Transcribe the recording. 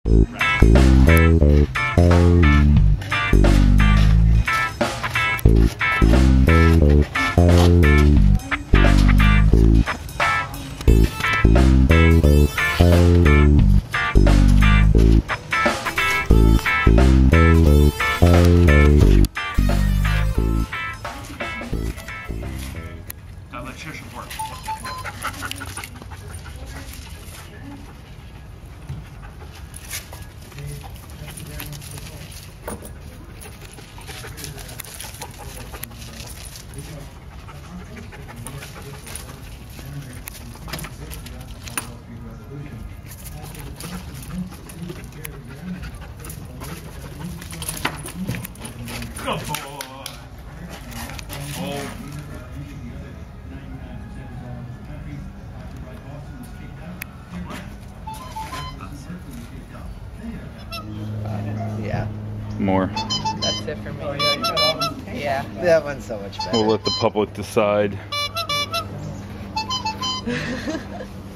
Electrician work. Good boy. Oh. Yeah. More. That's it for me. Yeah. That one's so much better. We'll let the public decide.